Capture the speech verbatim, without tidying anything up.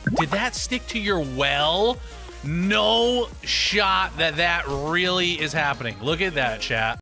Did that stick to your well? No shot that that really is happening. Look at that, chat.